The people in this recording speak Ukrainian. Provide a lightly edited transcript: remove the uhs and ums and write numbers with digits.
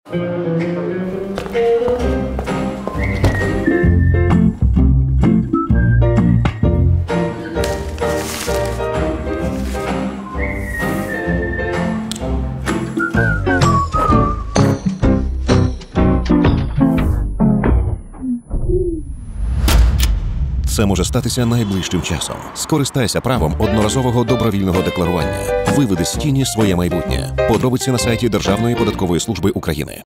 Це може статися найближчим часом. Скористайся правом одноразового добровільного декларування. Виведи з тіні своє майбутнє. Подробиці на сайті Державної податкової служби України.